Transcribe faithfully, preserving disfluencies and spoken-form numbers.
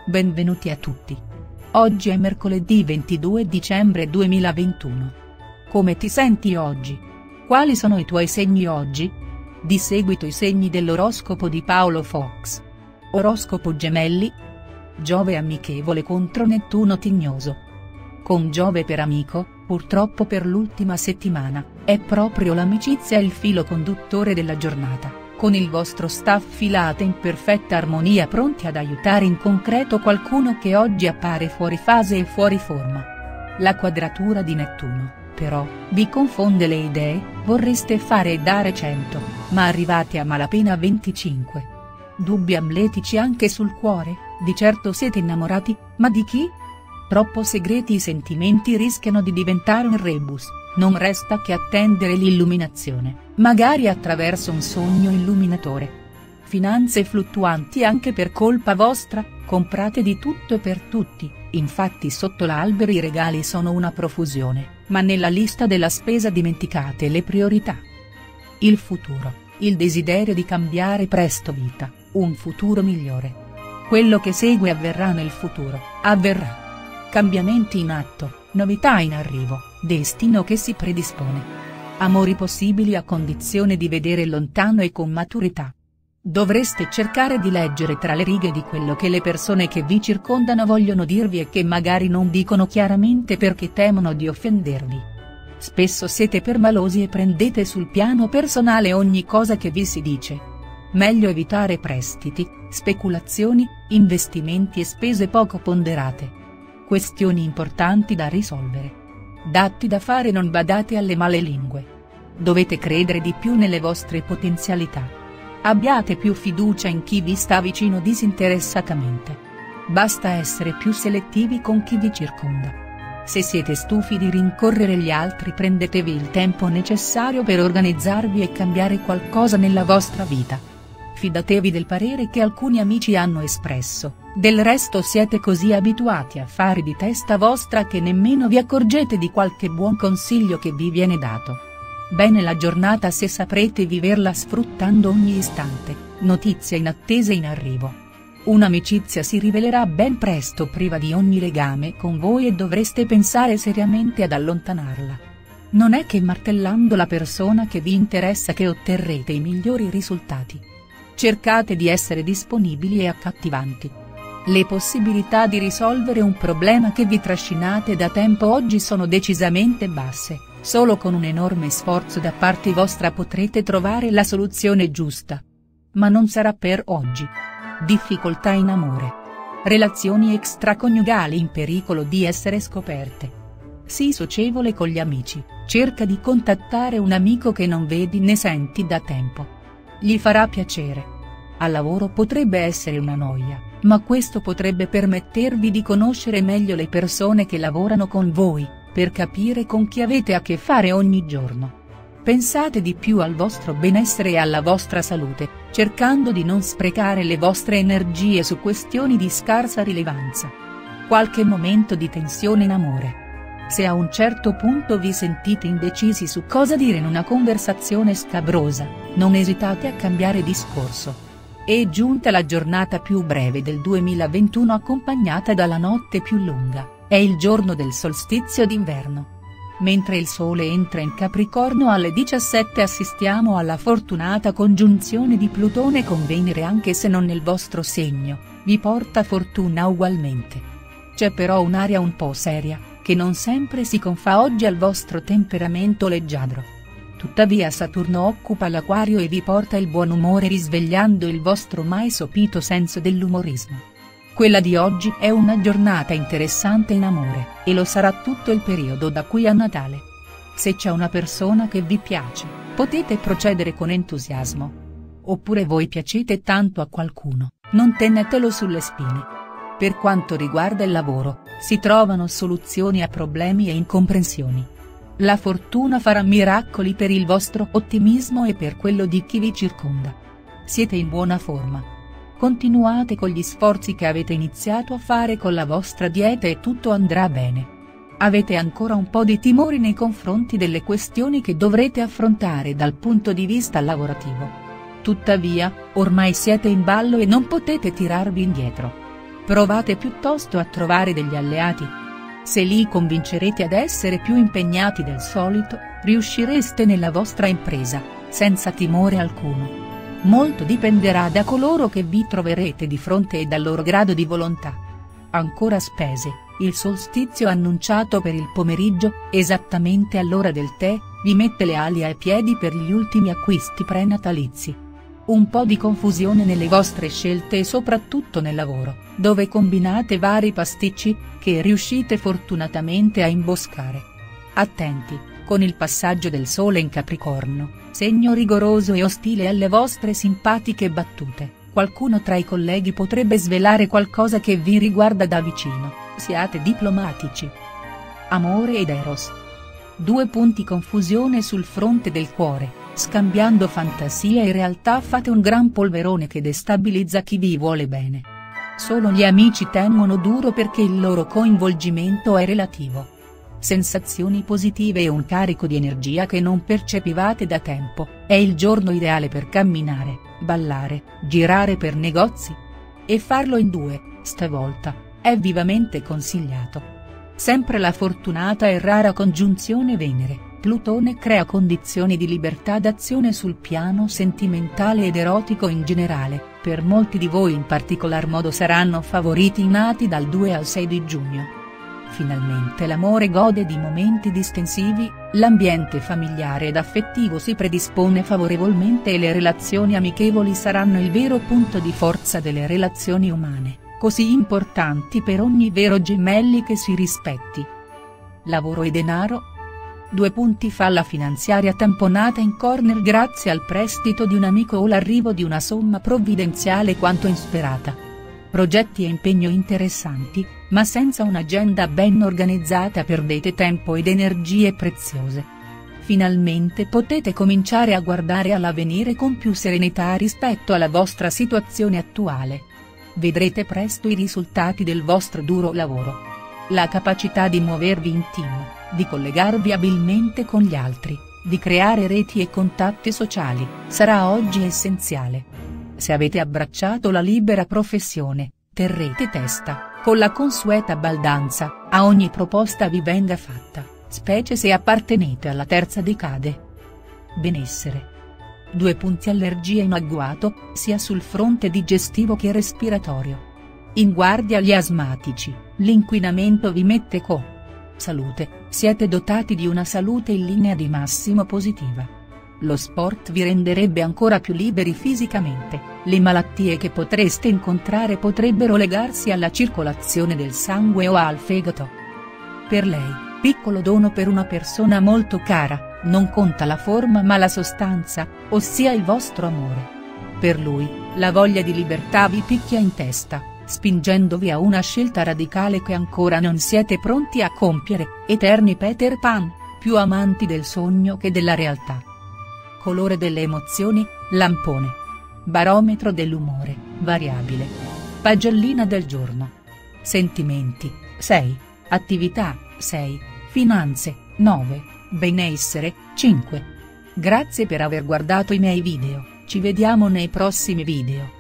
Benvenuti a tutti. Oggi è mercoledì ventidue dicembre duemilaventuno. Come ti senti oggi? Quali sono i tuoi segni oggi? Di seguito i segni dell'oroscopo di Paolo Fox. Oroscopo Gemelli. Giove amichevole contro Nettuno tignoso. Con Giove per amico, purtroppo per l'ultima settimana, è proprio l'amicizia il filo conduttore della giornata. Con il vostro staff filate in perfetta armonia, pronti ad aiutare in concreto qualcuno che oggi appare fuori fase e fuori forma. La quadratura di Nettuno, però, vi confonde le idee, vorreste fare e dare cento, ma arrivate a malapena a venticinque. Dubbi amletici anche sul cuore, di certo siete innamorati, ma di chi? Troppo segreti i sentimenti rischiano di diventare un rebus. Non resta che attendere l'illuminazione, magari attraverso un sogno illuminatore. Finanze fluttuanti anche per colpa vostra, comprate di tutto e per tutti, infatti sotto l'albero i regali sono una profusione, ma nella lista della spesa dimenticate le priorità. Il futuro, il desiderio di cambiare presto vita, un futuro migliore. Quello che segue avverrà nel futuro, avverrà. Cambiamenti in atto, novità in arrivo, destino che si predispone. Amori possibili a condizione di vedere lontano e con maturità. Dovreste cercare di leggere tra le righe di quello che le persone che vi circondano vogliono dirvi e che magari non dicono chiaramente perché temono di offendervi. Spesso siete permalosi e prendete sul piano personale ogni cosa che vi si dice. Meglio evitare prestiti, speculazioni, investimenti e spese poco ponderate. Questioni importanti da risolvere. Datti da fare, non badate alle male lingue. Dovete credere di più nelle vostre potenzialità. Abbiate più fiducia in chi vi sta vicino disinteressatamente. Basta essere più selettivi con chi vi circonda. Se siete stufi di rincorrere gli altri, prendetevi il tempo necessario per organizzarvi e cambiare qualcosa nella vostra vita. Fidatevi del parere che alcuni amici hanno espresso, del resto siete così abituati a fare di testa vostra che nemmeno vi accorgete di qualche buon consiglio che vi viene dato. Bene la giornata se saprete viverla sfruttando ogni istante, notizie inattese in arrivo. Un'amicizia si rivelerà ben presto priva di ogni legame con voi e dovreste pensare seriamente ad allontanarla. Non è che martellando la persona che vi interessa che otterrete i migliori risultati. Cercate di essere disponibili e accattivanti. Le possibilità di risolvere un problema che vi trascinate da tempo oggi sono decisamente basse, solo con un enorme sforzo da parte vostra potrete trovare la soluzione giusta. Ma non sarà per oggi. Difficoltà in amore. Relazioni extraconiugali in pericolo di essere scoperte. Sii socievole con gli amici, cerca di contattare un amico che non vedi né senti da tempo. Gli farà piacere. Al lavoro potrebbe essere una noia, ma questo potrebbe permettervi di conoscere meglio le persone che lavorano con voi, per capire con chi avete a che fare ogni giorno. Pensate di più al vostro benessere e alla vostra salute, cercando di non sprecare le vostre energie su questioni di scarsa rilevanza. Qualche momento di tensione in amore. Se a un certo punto vi sentite indecisi su cosa dire in una conversazione scabrosa, non esitate a cambiare discorso. È giunta la giornata più breve del duemilaventuno accompagnata dalla notte più lunga, è il giorno del solstizio d'inverno. Mentre il Sole entra in Capricorno alle diciassette assistiamo alla fortunata congiunzione di Plutone con Venere, anche se non nel vostro segno, vi porta fortuna ugualmente. C'è però un'aria un po' seria, che non sempre si confà oggi al vostro temperamento leggiadro. Tuttavia Saturno occupa l'Aquario e vi porta il buon umore risvegliando il vostro mai sopito senso dell'umorismo. Quella di oggi è una giornata interessante in amore, e lo sarà tutto il periodo da qui a Natale. Se c'è una persona che vi piace, potete procedere con entusiasmo. Oppure voi piacete tanto a qualcuno, non tenetelo sulle spine. Per quanto riguarda il lavoro, si trovano soluzioni a problemi e incomprensioni. La fortuna farà miracoli per il vostro ottimismo e per quello di chi vi circonda. Siete in buona forma. Continuate con gli sforzi che avete iniziato a fare con la vostra dieta e tutto andrà bene. Avete ancora un po' di timori nei confronti delle questioni che dovrete affrontare dal punto di vista lavorativo. Tuttavia, ormai siete in ballo e non potete tirarvi indietro. Provate piuttosto a trovare degli alleati. Se li convincerete ad essere più impegnati del solito, riuscireste nella vostra impresa, senza timore alcuno. Molto dipenderà da coloro che vi troverete di fronte e dal loro grado di volontà. Ancora spese, il solstizio annunciato per il pomeriggio, esattamente all'ora del tè, vi mette le ali ai piedi per gli ultimi acquisti prenatalizi. Un po' di confusione nelle vostre scelte e soprattutto nel lavoro, dove combinate vari pasticci, che riuscite fortunatamente a imboscare. Attenti, con il passaggio del Sole in Capricorno, segno rigoroso e ostile alle vostre simpatiche battute, qualcuno tra i colleghi potrebbe svelare qualcosa che vi riguarda da vicino, siate diplomatici. Amore ed Eros. Due punti confusione sul fronte del cuore. Scambiando fantasia e realtà fate un gran polverone che destabilizza chi vi vuole bene. Solo gli amici tengono duro perché il loro coinvolgimento è relativo. Sensazioni positive e un carico di energia che non percepivate da tempo, è il giorno ideale per camminare, ballare, girare per negozi. E farlo in due, stavolta, è vivamente consigliato. Sempre la fortunata e rara congiunzione Venere. Plutone crea condizioni di libertà d'azione sul piano sentimentale ed erotico in generale, per molti di voi in particolar modo saranno favoriti i nati dal due al sei di giugno. Finalmente l'amore gode di momenti distensivi, l'ambiente familiare ed affettivo si predispone favorevolmente e le relazioni amichevoli saranno il vero punto di forza delle relazioni umane, così importanti per ogni vero gemelli che si rispetti. Lavoro e denaro. Due punti fa la finanziaria tamponata in corner grazie al prestito di un amico o l'arrivo di una somma provvidenziale quanto insperata. Progetti e impegno interessanti, ma senza un'agenda ben organizzata perdete tempo ed energie preziose. Finalmente potete cominciare a guardare all'avvenire con più serenità rispetto alla vostra situazione attuale. Vedrete presto i risultati del vostro duro lavoro. La capacità di muovervi in team, di collegarvi abilmente con gli altri, di creare reti e contatti sociali, sarà oggi essenziale. Se avete abbracciato la libera professione, terrete testa, con la consueta baldanza, a ogni proposta vi venga fatta, specie se appartenete alla terza decade. Benessere. Due punti allergie in agguato, sia sul fronte digestivo che respiratorio. In guardia gli asmatici, l'inquinamento vi mette co. Salute, siete dotati di una salute in linea di massimo positiva. Lo sport vi renderebbe ancora più liberi fisicamente, le malattie che potreste incontrare potrebbero legarsi alla circolazione del sangue o al fegato. Per lei, piccolo dono per una persona molto cara, non conta la forma ma la sostanza, ossia il vostro amore. Per lui, la voglia di libertà vi picchia in testa, spingendovi a una scelta radicale che ancora non siete pronti a compiere, eterni Peter Pan, più amanti del sogno che della realtà. Colore delle emozioni, lampone. Barometro dell'umore, variabile. Pagellina del giorno. Sentimenti, sei, attività, sei, finanze, nove, benessere, cinque. Grazie per aver guardato i miei video, ci vediamo nei prossimi video.